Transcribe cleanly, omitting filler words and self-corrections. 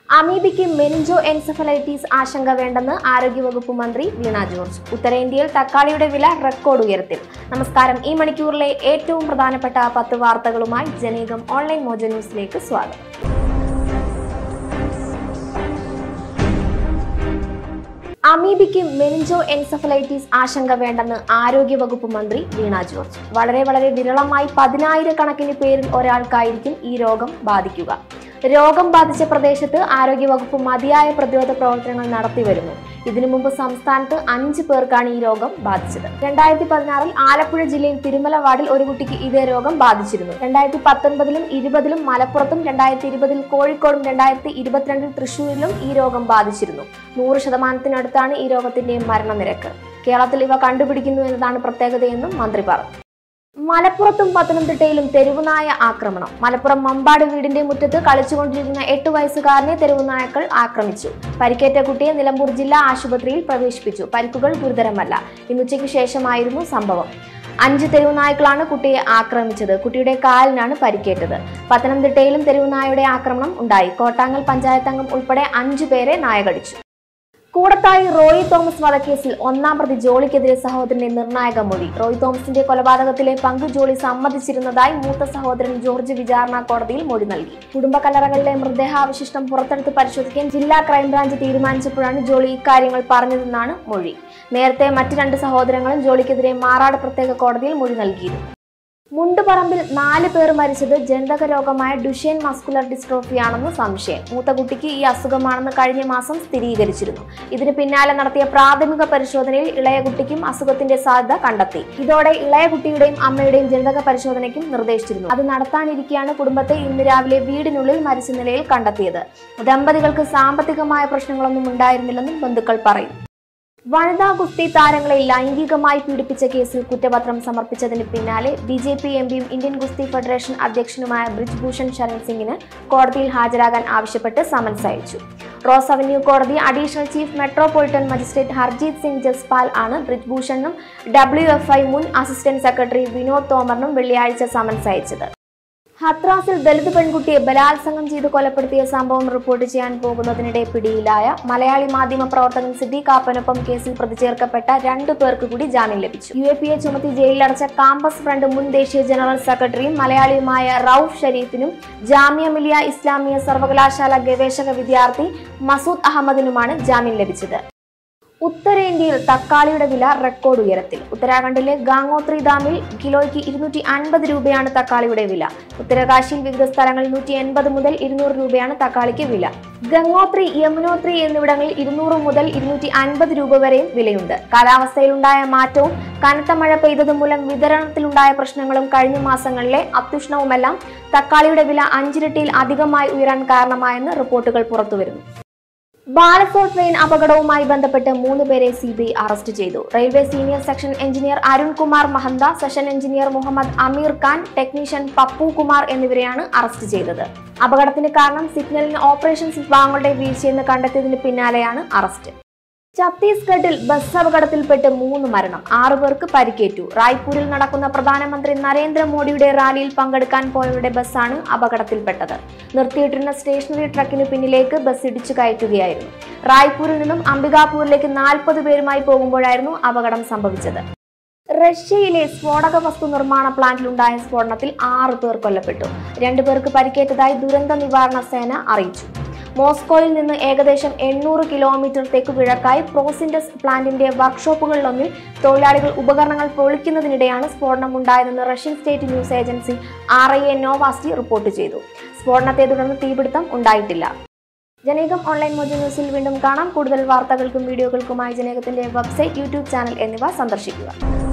Amoebic meningo encephalitis ആശങ്ക വേണ്ടെന്ന് ആരോഗ്യവകുപ്പ് മന്ത്രി വീണ ജോർജ്. ഉത്തരേന്ത്യയിൽ തക്കാളിയുടെ വില റെക്കോർഡ് ഉയരത്തിൽ. നമസ്കാരം. ഈ മണിക്കൂറിലെ ഏറ്റവും പ്രധാനപ്പെട്ട 10 വാർത്തകളുമായി ജനയുഗം ഓൺലൈൻ മോജോ ന്യൂസിലേക്ക് സ്വാഗതം. അമീബിക്ക് മെനിഞ്ചോ എൻസെഫലൈറ്റിസ് ആശങ്ക വേണ്ടെന്ന് ആരോഗ്യവകുപ്പ് മന്ത്രി വീണ ജോർജ്. വളരെ വിരളമായി 10,000 കണക്കിന് പേരിൽ ഒരാൾക്കായിരിക്കും ഈ രോഗം ബാധിക്കുക. രോഗം ബാധിച്ച പ്രദേശത്ത് ആരോഗ്യവകുപ്പ് മതിയായ പ്രതിരോധ പ്രവർത്തനങ്ങൾ നടത്തിവരുന്നു. ഇതിനു മുമ്പ് സംസ്ഥാനത്ത് 5 പേർക്കാണ് ഈ രോഗം ബാധിച്ചത്. 2016 ആലപ്പുഴ ജില്ലയിൽ തിരുമല വാർഡിൽ ഒരു കുട്ടിക്ക് ഇതേ രോഗം ബാധിച്ചിരുന്നു. 2019 20 മലപ്പുറത്തും 2020 കോഴിക്കോടും 2022 തൃശൂരിലും ഈ രോഗം ബാധിച്ചിരുന്നു. 100% ഈ രോഗത്തിന്റെ മരണനിരക്ക്. കേരളത്തിൽ ഇവ കണ്ടുപിടിക്കുന്നു എന്നതാണ് പ്രത്യേകതയെന്നും മന്ത്രി പറഞ്ഞു. മലപ്പുറത്തും പത്തനംതിട്ടയിലും തെരുവുനായ ആക്രമണം. മലപ്പുറം മമ്പാട് വീടിന്റെ മുറ്റത്ത് കളിച്ചുകൊണ്ടിരിക്കുന്ന 8 വയസ്സുകാരനെ തെരുവുനായക്കൾ ആക്രമിച്ചു. പരിക്കേറ്റ കുട്ടിയെ നിലമ്പൂർ ജില്ലാ ആശുപത്രിയിൽ പ്രവേശിപ്പിച്ചു. പരിക്കുകൾ ഗുരുതരമല്ല. ഇന്നുച്ചയ്ക്ക് ശേഷമായിരുന്നു സംഭവം. 5 തെരുവുനായ്ക്കളാണ് കുട്ടിയെ ആക്രമിച്ചത്. കുട്ടിയുടെ കാലിനാണ് പരിക്കേറ്റത്. പത്തനംതിട്ടയിലും തെരുവുനായയുടെ ആക്രമണം ഉണ്ടായി. കോട്ടാങ്ങൽ പഞ്ചായത്ത് അംഗം ഉൾപ്പെടെ 5 പേരെ നായ കടിച്ചു. കൂടത്തായി റോയി തോമസ് വധക്കേസിൽ 1-ാം പ്രതി ജോളിക്കെതിരെ സഹോദരന്റെ നിർണായക മൊഴി. റോയി തോമസിന്റെ കൊലപാതകത്തിലെ പങ്ക് ജോളി സമ്മതിച്ചിരുന്നതായി മൂത്ത സഹോദരൻ ജോർജ് വിചാരണ കോടതിയിൽ മൊഴി നൽകി. കുടുംബ കല്ലറകളിലെ മൃതദേഹാവശിഷ്ടം പുറത്തെടുത്ത് പരിശോധിക്കാൻ ജില്ലാ ക്രൈംബ്രാഞ്ച് തീരുമാനിച്ചപ്പോഴാണ് ജോളി ഇക്കാര്യങ്ങൾ പറഞ്ഞതെന്നാണ് മൊഴി. നേരത്തെ മറ്റ് 2 സഹോദരങ്ങളും ജോളിക്കെതിരെ മാറാട് പ്രത്യേക കോടതിയിൽ മൊഴി നൽകിയിരുന്നു. മുണ്ടുപറമ്പിൽ 4 പേർ മരിച്ചത് ജനിതക രോഗമായ ഡുഷേൻ മസ്കുലർ ഡിസ്ട്രോഫിയാണെന്ന് സംശയം. മൂത്ത കുട്ടിക്ക് ഈ അസുഖമാണെന്ന് കഴിഞ്ഞ മാസം സ്ഥിരീകരിച്ചിരുന്നു. ഇതിന് പിന്നാലെ നടത്തിയ പ്രാഥമിക പരിശോധനയിൽ ഇളയ കുട്ടിക്കും അസുഖത്തിന്റെ സാധ്യത കണ്ടെത്തി. ഇതോടെ ഇളയ കുട്ടിയുടെയും അമ്മയുടെയും ജനിതക പരിശോധനയ്ക്കും നിർദ്ദേശിച്ചിരുന്നു. അത് നടത്താനിരിക്കെയാണ് കുടുംബത്തെ ഇന്ന് രാവിലെ വീടിനുള്ളിൽ മരിച്ച നിലയിൽ കണ്ടെത്തിയത്. ദമ്പതികൾക്ക് സാമ്പത്തികമായ പ്രശ്നങ്ങളൊന്നും ഉണ്ടായിരുന്നില്ലെന്നും ബന്ധുക്കൾ പറയും. വനിതാ ഗുസ്തി താരങ്ങളെ ലൈംഗികമായി പീഡിപ്പിച്ച കേസിൽ കുറ്റപത്രം സമർപ്പിച്ചതിന് പിന്നാലെ BJP MPയും ഇന്ത്യൻ ഗുസ്തി ഫെഡറേഷൻ അധ്യക്ഷനുമായ ബ്രിജ്ഭൂഷൺ ശരൺ സിംഗിന് കോടതിയിൽ ഹാജരാകാൻ ആവശ്യപ്പെട്ട് സമൻസ് അയച്ചു. റോസ് അവന്യൂ കോടതി additional chief metropolitan magistrate Harjeet Singh Jaspal ആണ് ബ്രിജ്ഭൂഷണും WFI മുൻ അസിസ്റ്റന്റ് സെക്രട്ടറി വിനോദ് തോമറിനും വെള്ളിയാഴ്ച സമൻസ് അയച്ചത്. ഹത്രാസിൽ ദലിത് പെൺകുട്ടിയെ ബലാത്സംഗം ചെയ്ത് കൊലപ്പെടുത്തിയ സംഭവം റിപ്പോർട്ട് ചെയ്യാൻ പോകുന്നതിനിടെ പിടിയിലായ മലയാളി മാധ്യമ പ്രവർത്തകൻ സിദ്ദീഖ് കാപ്പനൊപ്പം കേസിൽ പ്രതി ചേർക്കപ്പെട്ട 2 പേർക്ക് കൂടി ജാമ്യം ലഭിച്ചു. UAPA ചുമത്തി ജയിലിലടച്ച കാമ്പസ് ഫ്രണ്ട് മുൻ ദേശീയ ജനറൽ സെക്രട്ടറിയും മലയാളിയുമായ റൌഫ് ഷരീഫിനും ജാമിയ മിലിയ ഇസ്ലാമിയ സർവകലാശാല ഗവേഷക വിദ്യാർത്ഥി മസൂദ് അഹമ്മദിനുമാണ് ജാമ്യം ലഭിച്ചത്. ഉത്തരേന്ത്യയിൽ തക്കാളിയുടെ വില റെക്കോർഡ് ഉയരത്തിൽ. ഉത്തരാഖണ്ഡിലെ ഗാംഗോത്രി ഡാമിൽ കിലോയ്ക്ക് 250 രൂപയാണ് തക്കാളിയുടെ വില. ഉത്തരകാശിയിൽ വിവിധ സ്ഥലങ്ങളിൽ 180 മുതൽ 200 രൂപയാണ് തക്കാളിക്ക് വില. ഗംഗോത്രി, യമുനോത്രി എന്നിവിടങ്ങളിൽ 200 മുതൽ 250 രൂപ വരെയും വിലയുണ്ട്. കാലാവസ്ഥയിലുണ്ടായ മാറ്റവും കനത്ത മഴ പെയ്തതും മൂലം വിതരണത്തിലുണ്ടായ പ്രശ്നങ്ങളും കഴിഞ്ഞ മാസങ്ങളിലെ അത്യുഷ്ണവുമെല്ലാം തക്കാളിയുടെ വില 5 ഇരട്ടിയിൽ അധികമായി ഉയരാൻ കാരണമായെന്ന് റിപ്പോർട്ടുകൾ പുറത്തുവരുന്നു. ബാലസോർ ട്രെയിൻ അപകടവുമായി ബന്ധപ്പെട്ട് 3 പേരെ CBI അറസ്റ്റ് ചെയ്തു. Railway senior section engineer Arun Kumar Mahanta, session engineer Muhammad Amir Khan, technician Pappu Kumar എന്നിവരെയാണ് അറസ്റ്റ് ചെയ്തത്. അപകടത്തിന് കാരണം സിഗ്നലിന് ഓപ്പറേഷൻസ് വിഭാഗങ്ങളുടെ വീഴ്ചയെന്ന് കണ്ടെത്തിയതിന് പിന്നാലെയാണ് അറസ്റ്റ്. ഛത്തീസ്ഗഡിൽ ബസ് അപകടത്തിൽപ്പെട്ട് 3 മരണം, 6 പേർക്ക് പരിക്കേറ്റു. റായ്പൂരിൽ നടക്കുന്ന പ്രധാനമന്ത്രി നരേന്ദ്രമോദിയുടെ റാലിയിൽ പങ്കെടുക്കാൻ പോയവരുടെ ബസ്സാണ് അപകടത്തിൽപ്പെട്ടത്. നിർത്തിയിട്ടിരുന്ന സ്റ്റേഷനറി ട്രക്കിന് പിന്നിലേക്ക് ബസ് ഇടിച്ചു കയറ്റുകയായിരുന്നു. റായ്പൂരിൽ നിന്നും അംബികാപൂരിലേക്ക് 40 പേരുമായി പോകുമ്പോഴായിരുന്നു അപകടം സംഭവിച്ചത്. റഷ്യയിലെ സ്ഫോടക വസ്തു നിർമ്മാണ പ്ലാന്റിലുണ്ടായ സ്ഫോടനത്തിൽ 6 പേർ കൊല്ലപ്പെട്ടു. 2 പേർക്ക് പരിക്കേറ്റതായി ദുരന്ത നിവാരണ സേന അറിയിച്ചു. മോസ്കോയിൽ നിന്ന് ഏകദേശം 800 കിലോമീറ്റർ തെക്കു കിഴക്കായി പ്രോസിൻഡസ് പ്ലാന്റിന്റെ വർക്ക്ഷോപ്പുകളിലൊന്നിൽ തൊഴിലാളികൾ ഉപകരണങ്ങൾ പൊളിക്കുന്നതിനിടെയാണ് സ്ഫോടനം ഉണ്ടായതെന്ന് Russian state news agency RIA Novosti report ചെയ്തു. സ്ഫോടനത്തെ തുടർന്ന് തീപിടുത്തം ഉണ്ടായിട്ടില്ല. ജനയുഗം ഓൺലൈൻ മോജോ ന്യൂസിൽ വീണ്ടും കാണാം. കൂടുതൽ വാർത്തകൾക്കും വീഡിയോകൾക്കുമായി ജനയുഗത്തിന്റെ വെബ്സൈറ്റ്, YouTube ചാനൽ എന്നിവ സന്ദർശിക്കുക.